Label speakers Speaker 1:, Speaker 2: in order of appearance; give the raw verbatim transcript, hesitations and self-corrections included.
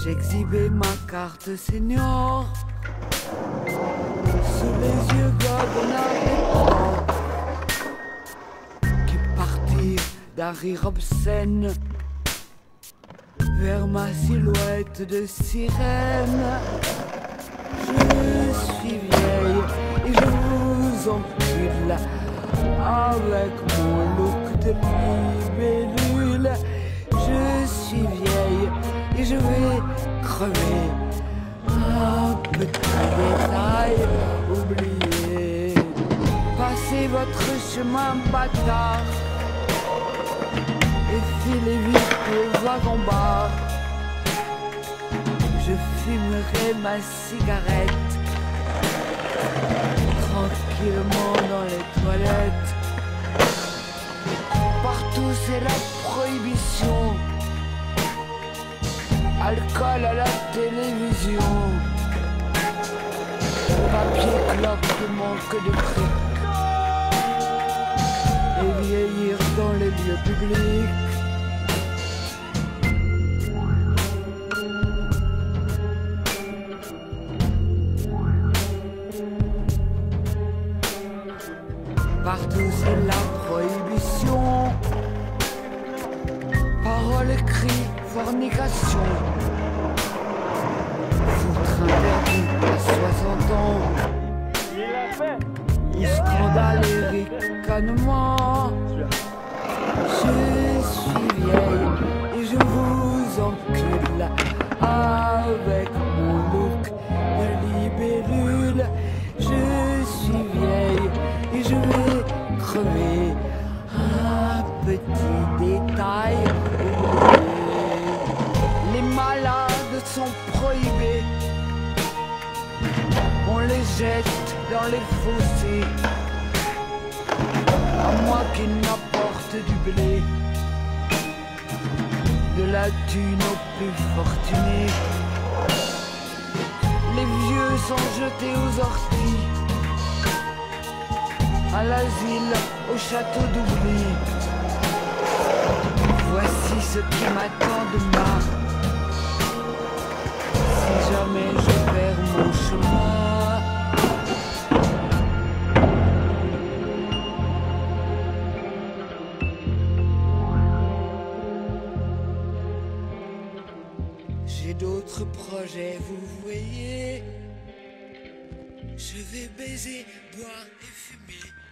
Speaker 1: J'exhibais ma carte senior sous les yeux goguenards qui partirent d'un rire obscène vers ma silhouette de sirène. Je suis vieille et je vous encule avec mon look de libellule. Je suis vieille et je vais crever. Un petit détail oublié. Passez votre chemin bâtard et filez vite le wagon-bar. Je fumerai ma cigarette tranquillement dans les toilettes. Partout c'est la prohibition. Alcool à la télévision. Papier clope manque de prix. Et vieillir dans les lieux publics. Partout c'est la prohibition. Paroles, cris, fornication. Foutre interdit à soixante ans. Ou scandale et ricanement. Je suis vieille et je vous encule avec mon look de libellule. Je suis vieille et je vais crever. Un petit détail oublié. Les malades sont prohibés. On les jette dans les fossés. À moi qu'ils n'apportent du blé, de la thune aux plus fortunés. Les vieux sont jetés aux orties, à l'asile, au château d'oubli. Voici ce qui m'attend demain, si jamais je perds mon chemin. J'ai d'autres projets, vous voyez. Je vais baiser, boire et fumer.